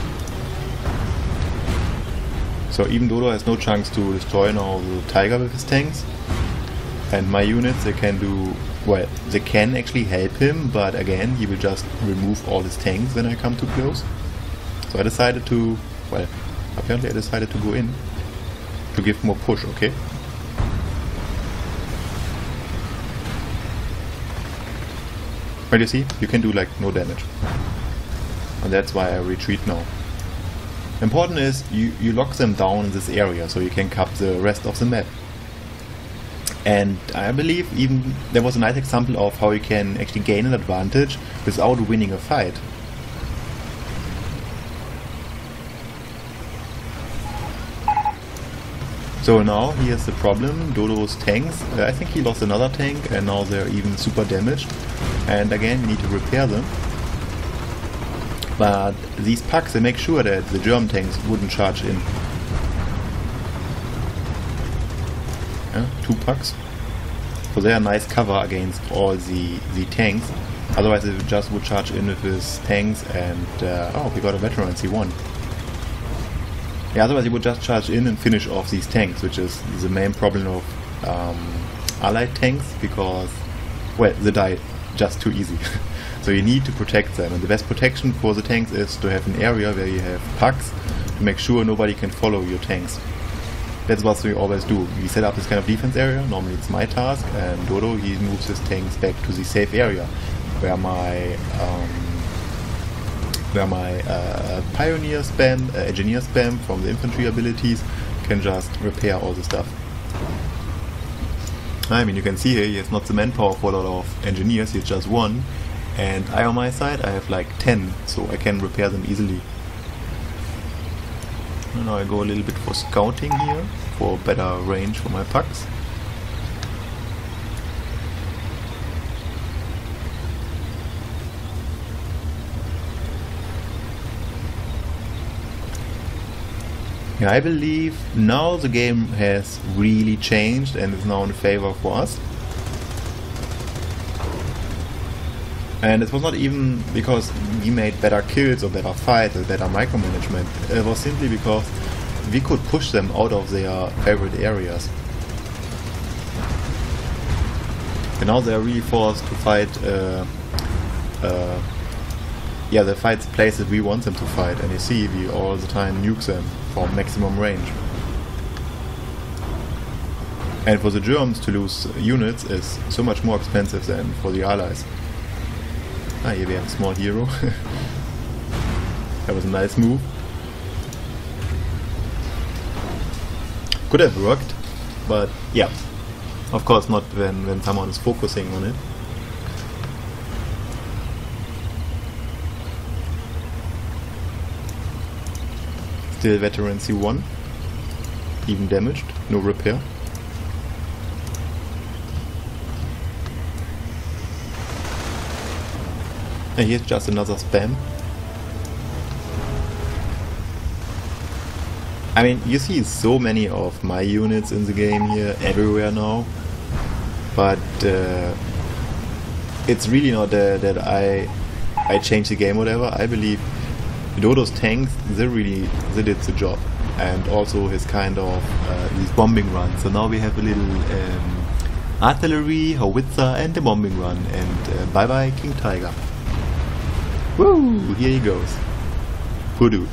So even Dodo has no chance to destroy now the Tiger with his tanks. And my units, they can do... Well, they can actually help him, but again, he will just remove all his tanks when I come too close. So I decided to, well, apparently I decided to go in to give more push, okay? But you see, you can do like no damage. And that's why I retreat now. Important is you, you lock them down in this area so you can cap the rest of the map. And I believe even there was a nice example of how you can actually gain an advantage without winning a fight. So now here's the problem, Dodo's tanks, uh, I think he lost another tank and now they're even super damaged. And again, you need to repair them. But these pucks, they make sure that the German tanks wouldn't charge in. Yeah, two pucks. So they are nice cover against all the, the tanks. Otherwise it just would charge in with his tanks and... Uh, oh, we got a veteran C one. Yeah, otherwise he would just charge in and finish off these tanks, which is the main problem of um, allied tanks, because, well, they die just too easy. So you need to protect them, and the best protection for the tanks is to have an area where you have pucks to make sure nobody can follow your tanks. That's what we always do. We set up this kind of defense area, normally it's my task, and Dodo, he moves his tanks back to the safe area, where my um, where my uh, pioneer spam, uh, engineer spam from the infantry abilities can just repair all the stuff. I mean, you can see here he has not the manpower for a lot of engineers, he has just one. And I on my side, I have like ten, so I can repair them easily. And now I go a little bit for scouting here, for better range for my pucks. Yeah, I believe now the game has really changed and is now in favor for us. And it was not even because we made better kills or better fights or better micromanagement. It was simply because we could push them out of their favorite areas. And now they are really forced to fight, uh, uh, yeah, they fight places we want them to fight. And you see, we all the time nuke them for maximum range. And for the Germans to lose units is so much more expensive than for the Allies. Ah, here we have a small hero. That was a nice move. Could have worked, but yeah, of course not when, when someone is focusing on it. Still veteran C one, even damaged, no repair. And here's just another spam. I mean, you see so many of my units in the game here, everywhere now. But uh, it's really not uh, that I I changed the game or whatever. I believe Dodo's tanks, they really they did the job. And also his kind of uh, these bombing runs. So now we have a little um, artillery, howitzer and a bombing run. And uh, bye bye King Tiger. Woo! Here he goes. Poor dude.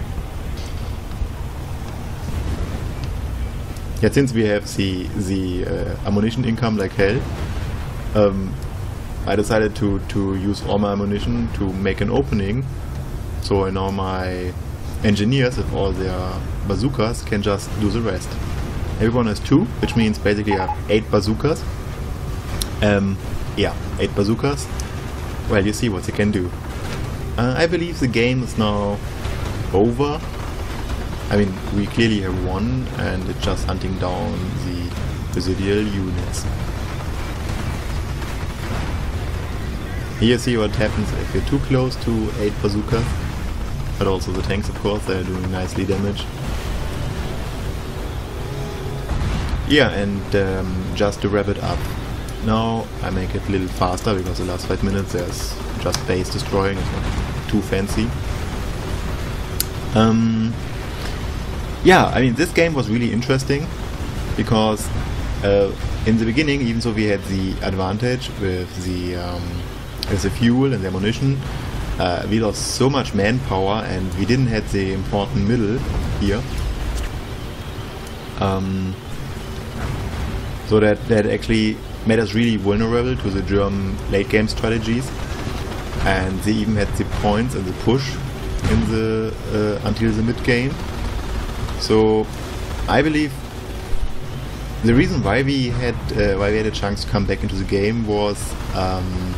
Yeah, since we have the the uh, ammunition income like hell, um, I decided to to use all my ammunition to make an opening. So now my engineers with all their bazookas can just do the rest. Everyone has two, which means basically I have eight bazookas. Um, yeah, eight bazookas. Well, you see what they can do. Uh, I believe the game is now over. I mean, we clearly have won, and it's just hunting down the residual units. Here you see what happens if you're too close to eight bazookas, but also the tanks, of course, they're doing nicely damage. Yeah, and um, just to wrap it up, now I make it a little faster because the last five minutes there's just base destroying, it's not too fancy. Um, yeah, I mean, this game was really interesting because uh, in the beginning, even though we had the advantage with the um, with the fuel and the ammunition, uh, we lost so much manpower and we didn't have the important middle here. Um, so that, that actually made us really vulnerable to the German late game strategies, and they even had the points and the push in the uh, until the mid game. So I believe the reason why we had uh, why we had a chance to come back into the game was um,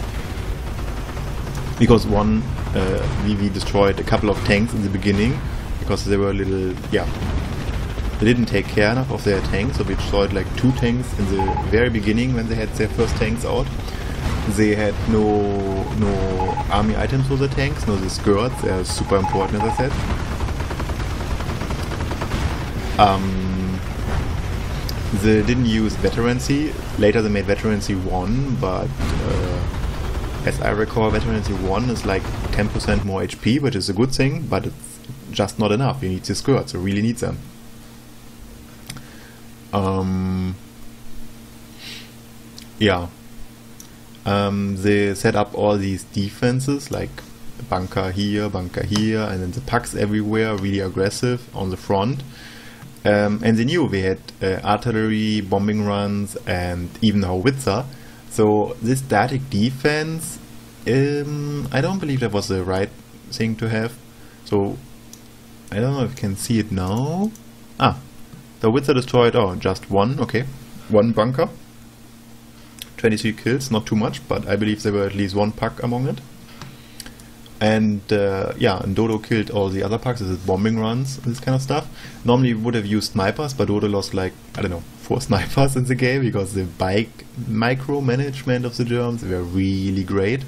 because one uh, we, we destroyed a couple of tanks in the beginning because they were a little yeah they didn't take care enough of their tanks, so we destroyed like two tanks in the very beginning when they had their first tanks out. They had no no army items for the tanks, no the skirts. They are super important, as I said. Um, they didn't use veterancy. Later they made veterancy one, but uh, as I recall, veterancy one is like ten percent more H P, which is a good thing, but it's just not enough. You need the skirts, you really need them. Um, yeah. Um, they set up all these defenses, like bunker here, bunker here, and then the pucks everywhere, really aggressive on the front. Um, and they knew we had uh, artillery, bombing runs, and even howitzer. So this static defense, um, I don't believe that was the right thing to have. So I don't know if you can see it now. Ah, the howitzer destroyed, oh, just one, okay. One bunker. twenty-three kills, not too much, but I believe there were at least one puck among it. And uh, yeah, and Dodo killed all the other pucks. This is bombing runs, this kind of stuff. Normally we would have used snipers, but Dodo lost like, I don't know, four snipers in the game because the bike micromanagement of the Germans were really great.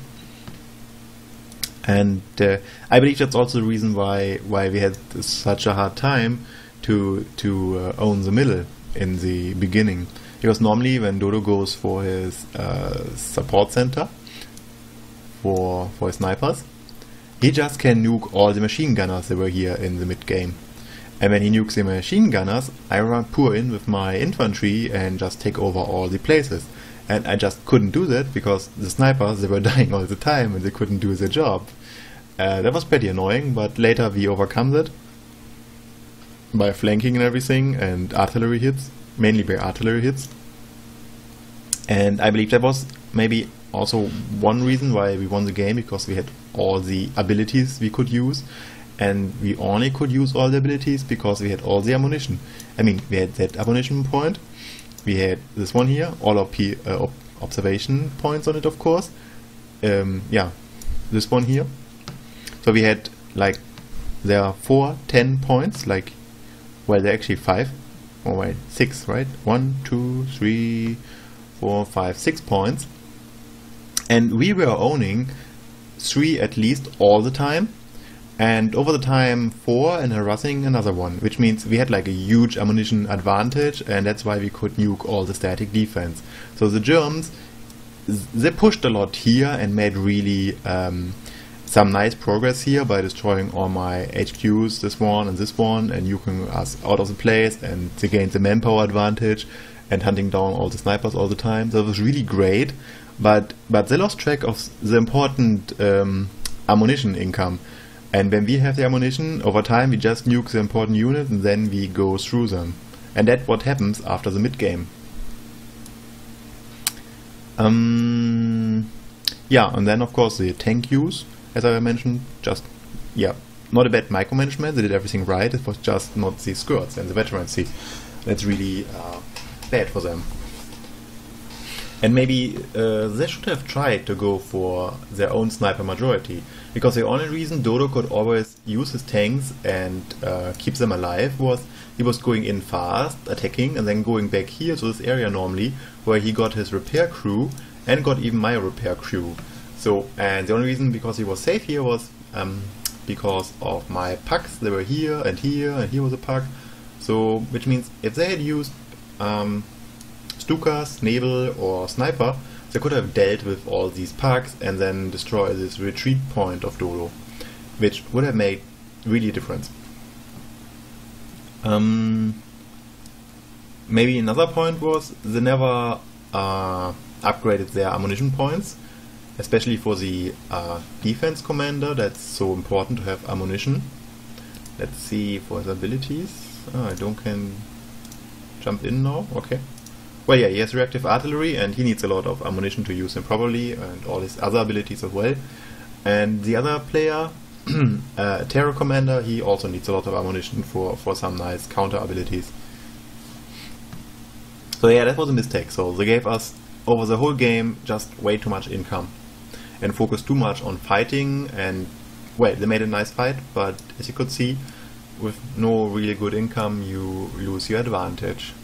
And uh, I believe that's also the reason why why we had such a hard time to to uh, own the middle in the beginning. Because normally when Dodo goes for his uh, support center for for his snipers, he just can nuke all the machine gunners that were here in the mid game. And when he nukes the machine gunners, I run pour in with my infantry and just take over all the places. And I just couldn't do that because the snipers, they were dying all the time and they couldn't do their job. Uh, that was pretty annoying, but later we overcome that by flanking and everything, and artillery hits, mainly by artillery hits. And I believe that was maybe also one reason why we won the game, because we had all the abilities we could use, and we only could use all the abilities because we had all the ammunition. I mean, we had that ammunition point, we had this one here, all our P, uh, ob observation points on it, of course. Um, yeah, this one here. So we had like, there are four, ten points, like, well, there are actually five, or wait, six, right? One, two, three, four, five, six points. And we were owning three at least all the time, and over the time four and harassing another one, which means we had like a huge ammunition advantage, and that's why we could nuke all the static defense. So the Germans, they pushed a lot here and made really um, some nice progress here by destroying all my H Qs, this one and this one, and nuking us out of the place, and they gained the manpower advantage and hunting down all the snipers all the time. So it was really great, but but they lost track of the important um, ammunition income. And when we have the ammunition, over time we just nuke the important units and then we go through them. And that's what happens after the mid game. Um, yeah, and then of course the tank use, as I mentioned, just, yeah, not a bad micromanagement, they did everything right, it was just not the skirts and the veterancy. That's really uh, bad for them. And maybe uh, they should have tried to go for their own sniper majority, because the only reason Dodo could always use his tanks and uh, keep them alive was he was going in fast, attacking, and then going back here to this area normally, where he got his repair crew and got even my repair crew. So, and the only reason because he was safe here was um, because of my pucks. They were here and here, and here was a puck. So, which means if they had used um, Stukas, Nebel or Sniper, they could have dealt with all these pucks and then destroy this retreat point of Dodo, which would have made really a difference. Um, maybe another point was they never uh, upgraded their ammunition points, especially for the uh, defense commander. That's so important to have ammunition. Let's see for his abilities. Oh, I don't can jump in now. Okay. Well, yeah, he has reactive artillery and he needs a lot of ammunition to use him properly, and all his other abilities as well. And the other player, uh, Terror Commander, he also needs a lot of ammunition for, for some nice counter abilities. So yeah, that was a mistake. So they gave us, over the whole game, just way too much income. And focused too much on fighting, and, well, they made a nice fight, but as you could see, with no really good income, you lose your advantage.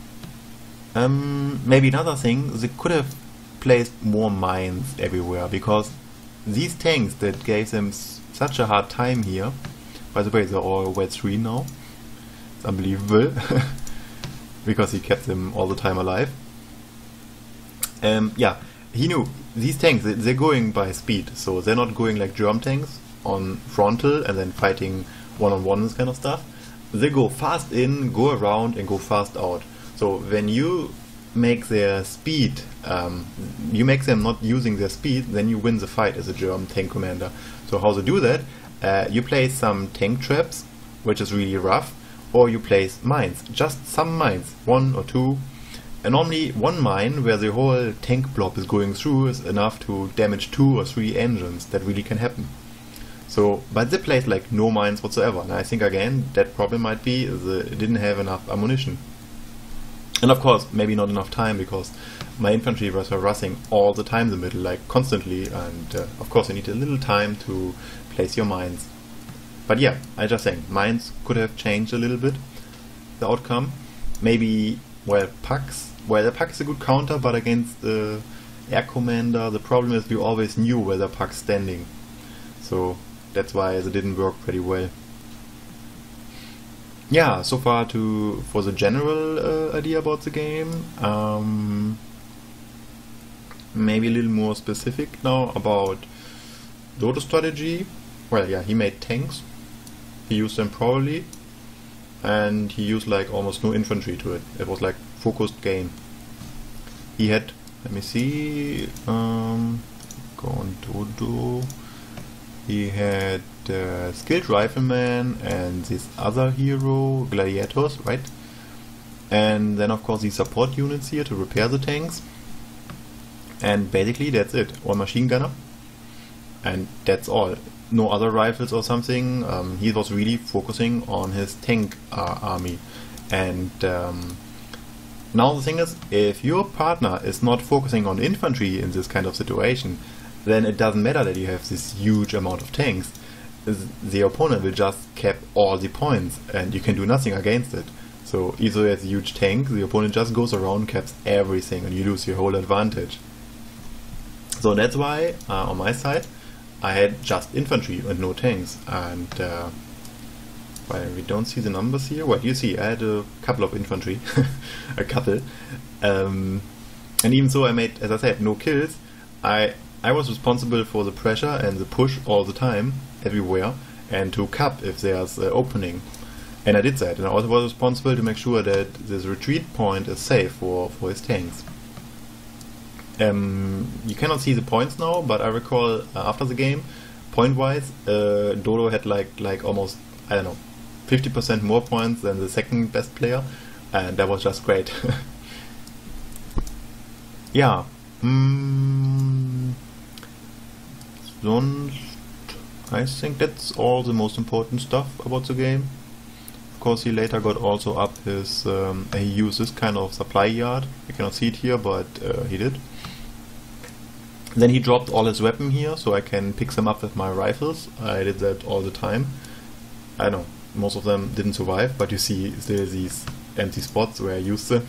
Um, maybe another thing, they could have placed more mines everywhere, because these tanks that gave them s such a hard time here, by the way, they're all wet three now, it's unbelievable, because he kept them all the time alive. Um, yeah, he knew, these tanks, they're going by speed, so they're not going like German tanks on frontal and then fighting one-on-one and this kind of stuff. They go fast in, go around and go fast out. So when you make their speed, um, you make them not using their speed, then you win the fight as a German tank commander. So how to do that? Uh, you place some tank traps, which is really rough, or you place mines, just some mines, one or two. And normally one mine where the whole tank blob is going through is enough to damage two or three engines. That really can happen. So, but they placed like no mines whatsoever. And I think again that problem might be they didn't have enough ammunition. And of course, maybe not enough time, because my infantry was harassing all the time in the middle, like constantly, and uh, of course you need a little time to place your mines. But yeah, I just saying, mines could have changed a little bit the outcome. Maybe, well, P A Cs, well, the P A C is a good counter, but against the air commander, the problem is we always knew where the P A C is standing. So that's why it didn't work pretty well. Yeah, so far to for the general uh, idea about the game. Um, maybe a little more specific now about Dodo's strategy. Well, yeah, he made tanks. He used them properly, and he used like almost no infantry to it. It was like focused game. He had, let me see, um, go on Dodo. He had uh, skilled rifleman and this other hero, gladiators, right? And then of course these support units here to repair the tanks. And basically that's it. One machine gunner. And that's all. No other rifles or something. Um, he was really focusing on his tank uh, army. And um, now the thing is, if your partner is not focusing on infantry in this kind of situation, then it doesn't matter that you have this huge amount of tanks. The opponent will just cap all the points and you can do nothing against it. So either you have a huge tank, the opponent just goes around, caps everything, and you lose your whole advantage. So that's why uh, on my side I had just infantry and no tanks. And uh, well, we don't see the numbers here. Well, you see I had a couple of infantry, a couple. Um, and even though I made, as I said, no kills, I I was responsible for the pressure and the push all the time, everywhere, and to cap if there's an opening. And I did that, and I also was responsible to make sure that this retreat point is safe for, for his tanks. Um, you cannot see the points now, but I recall uh, after the game, point-wise, uh, Dodo had like like almost, I don't know, fifty percent more points than the second best player, and that was just great. Yeah. Mm, sonst, I think that's all the most important stuff about the game. Of course, he later got also up his, um, he used this kind of supply yard. You cannot see it here, but uh, he did. Then he dropped all his weapon here, so I can pick them up with my rifles. I did that all the time. I know, most of them didn't survive, but you see still these empty spots where I used them.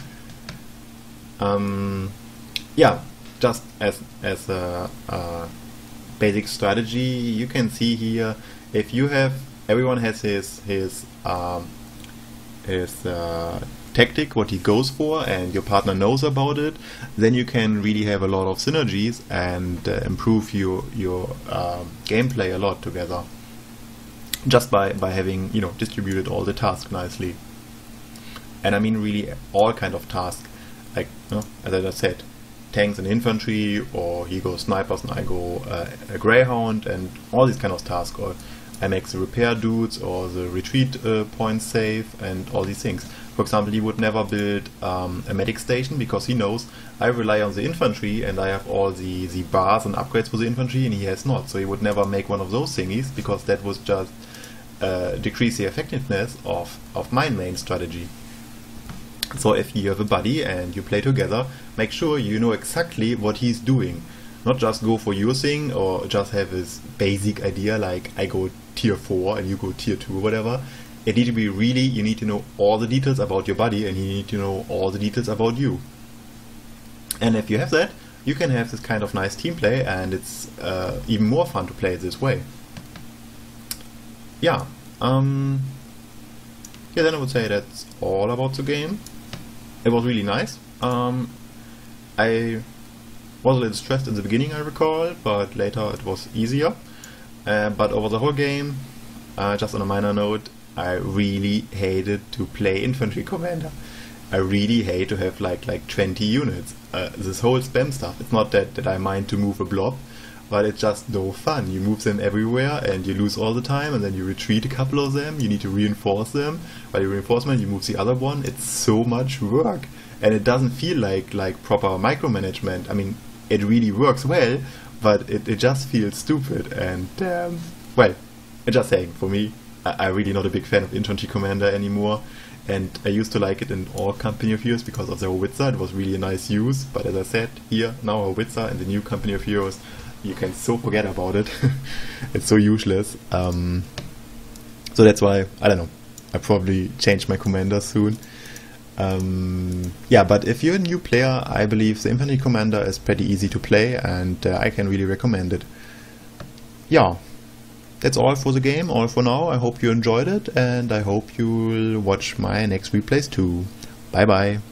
Um, yeah, just as as a, a basic strategy, you can see here, if you have, everyone has his his um, his uh, tactic, what he goes for, and your partner knows about it, then you can really have a lot of synergies and uh, improve your your uh, gameplay a lot together. Just by by having, you know, distributed all the tasks nicely. And I mean really all kind of tasks. Like, you know, as I just said, tanks and infantry, or he goes snipers and I go uh, a greyhound, and all these kind of tasks, or I make the repair dudes or the retreat uh, points safe and all these things. For example, he would never build um, a medic station because he knows I rely on the infantry and I have all the, the bars and upgrades for the infantry and he has not. So he would never make one of those thingies because that would just uh, decrease the effectiveness of, of my main strategy. So if you have a buddy and you play together, make sure you know exactly what he's doing. Not just go for your thing or just have this basic idea like I go tier four and you go tier two or whatever. It needs to be really, you need to know all the details about your buddy and you need to know all the details about you. And if you have that, you can have this kind of nice team play, and it's uh, even more fun to play this way. Yeah, um, yeah, then I would say that's all about the game. It was really nice. Um, I was a little stressed in the beginning, I recall, but later it was easier. Uh, but over the whole game, uh, just on a minor note, I really hated to play infantry commander. I really hate to have like like twenty units. Uh, this whole spam stuff. It's not that, that I mind to move a blob, but it's just no fun. You move them everywhere and you lose all the time, and then you retreat a couple of them. You need to reinforce them. By reinforcement, you move the other one. It's so much work, and it doesn't feel like like proper micromanagement. I mean, it really works well, but it, it just feels stupid. And um, well, I'm just saying, for me, I, I'm really not a big fan of infantry commander anymore. And I used to like it in all Company of Heroes because of the Howitzer. It was really a nice use. But as I said, here, now Howitzer and the new Company of Heroes, you can so forget about it. It's so useless. Um, so that's why, I don't know, I probably change my commander soon. Um, yeah, but if you're a new player, I believe the Infantry Commander is pretty easy to play, and uh, I can really recommend it. Yeah. That's all for the game, all for now. I hope you enjoyed it, and I hope you'll watch my next replays too. Bye bye.